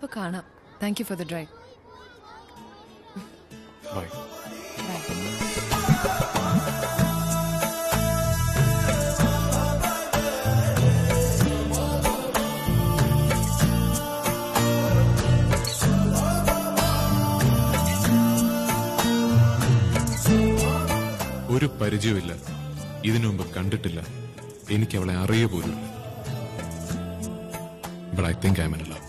അപ്പൊ കാണാം. Thank you for the drive. Bye. ഒരു പരിചയമില്ല, ഇതിനു മുമ്പ് കണ്ടിട്ടില്ല, എനിക്ക് അവളെ അറിയ പോലും. But I think I'm in love.